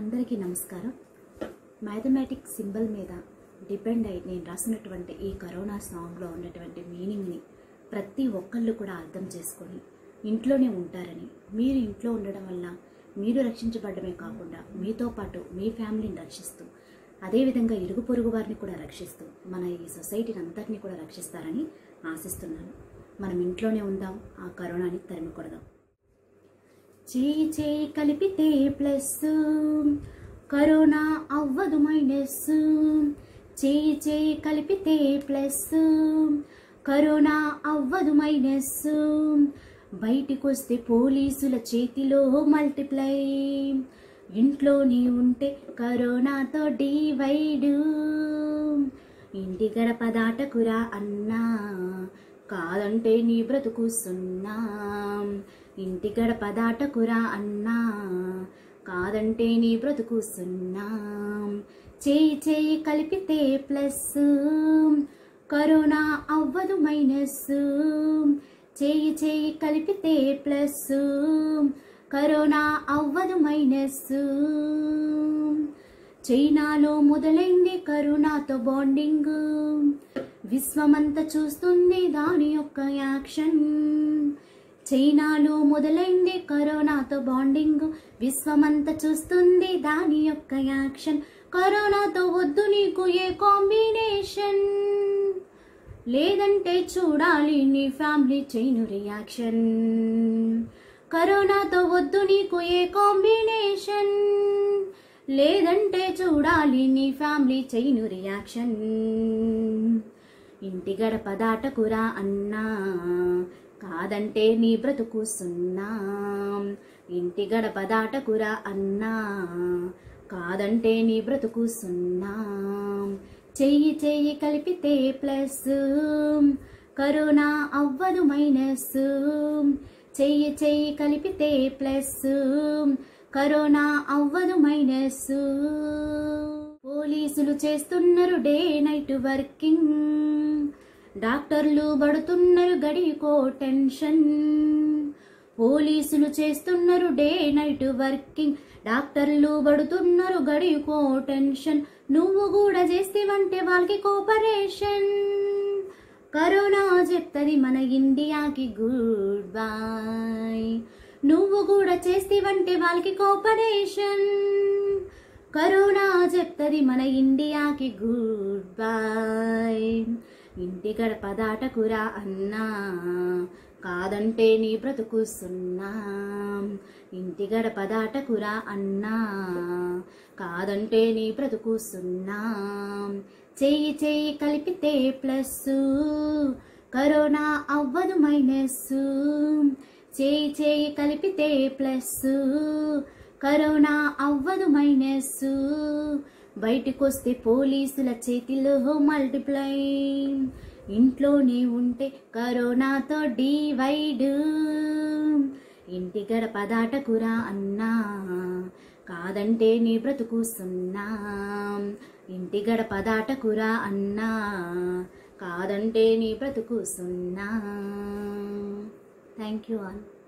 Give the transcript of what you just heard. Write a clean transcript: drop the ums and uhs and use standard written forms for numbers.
అందరికీ నమస్కారం. Mathematics symbol మీద డిపెండ్ అయి నేను రాసినటువంటి ఈ కరోనా సాంగ్లో ఉన్నటువంటి మీనింగ్ని ప్రతి ఒక్కళ్ళు కూడా అర్థం చేసుకొని ఇంట్లోనే ఉంటారని, మీరు ఇంట్లో ఉండడం వల్ల మీరు రక్షించబడమే కాకుండా మీతో పాటు మీ ఫ్యామిలీని రక్షిస్తూ, అదేవిధంగా ఇరుగు పొరుగు వారిని కూడా రక్షిస్తూ మన ఈ సొసైటీని అంతటినీ కూడా రక్షిస్తారని ఆశిస్తున్నాను. మనం ఇంట్లోనే ఉందాం, ఆ కరోనాని తరిమి కొడదాం. చేయి చేయి కలిపితే ప్లస్, కరోనా అవ్వదు మైనస్. చేయి చేయి కలిపితే ప్లస్, కరోనా అవ్వదు మైనస్. బయటికొస్తే పోలీసుల చేతిలో మల్టిప్లై. ఇంట్లోనే ఉంటే కరోనాతో డివైడ్. ఇంటి గడప దాటకురా అన్నా, కాదంటే నీ బ్రతుకు సున్నా. ఇంటి గడప దాటకురా అన్నా, కాదంటే నీ బ్రతుకు సున్నా. చేయి చేయి కలిపితే ప్లస్, కరోనా అవ్వదు మైనస్. చేయి చేయి కలిపితే ప్లస్, కరోనా అవ్వదు మైనస్. చైనాలో మొదలైంది కరోనాతో బాండింగ్. విశ్వమంతా చూస్తుంది దాని యొక్క యాక్షన్. చైనాలో మొదలైంది కరోనాతో బాండింగ్. విశ్వమంతా చూస్తుంది దాని యొక్క యాక్షన్. కరోనాతో వద్దు నీకు ఏ కాంబినేషన్, లేదంటే చూడాలి నీ ఫ్యామిలీ చైన్ రియాక్షన్. కరోనాతో వద్దు నీకు ఏ కాంబినేషన్, లేదంటే చూడాలి నీ ఫ్యామిలీ చైన్ రియాక్షన్. ఇంటి గడప దాటకురా అన్నా, కాదంటే నీ బ్రతుకు సున్నా. ఇంటి గడప దాటకురా అన్నా, కాదంటే నీ బ్రతుకు సున్నా. చెయ్యి చెయ్యి కలిపితే ప్లస్, కరోనా అవ్వదు మైనస్. చెయ్యి చెయ్యి కలిపితే ప్లస్, కరోనా అవ్వదు మైనస్. పోలీసులు చేస్తున్నారు డే నైట్ వర్కింగ్. డాక్టర్లు పడుతున్నారు గడికో టెన్షన్. పోలీసులు చేస్తున్నారు డే నైట్ వర్కింగ్. డాక్టర్లు పడుతున్నారు గడికో టెన్షన్. నువ్వు కూడా చేస్తేవంటే వాళ్ళకి కోపరేషన్. కరోనా చెప్తది మన ఇండియాకి గుడ్ బై. నువ్వు కూడా చేస్తేవంటే వాళ్ళకి కోపరేషన్. కరోనా చెప్తది మన ఇండియాకి గుడ్ బై. ఇంటి గడప దాటకురా అన్నా, కాదంటే నీ బ్రతుకు సున్నా. ఇంటి గడప దాటకురా అన్నా, కాదంటే నీ బ్రతుకు సున్నా. చెయ్యి చెయ్యి కలిపితే ప్లస్, కరోనా అవ్వదు మైనస్. చెయ్యి చెయ్యి కలిపితే ప్లస్, కరోనా అవ్వదు మైనస్. బయటకొస్తే పోలీసుల చేతిలో మల్టిప్లై. ఇంట్లోనే ఉంటే కరోనాతో డివైడ్. ఇంటి గడప దాటకురా అన్నా, కాదంటే నీ బ్రతుకు సున్నా. ఇంటి గడప దాటకురా అన్నా, కాదంటే నీ బ్రతుకు సున్నా. Thank you all.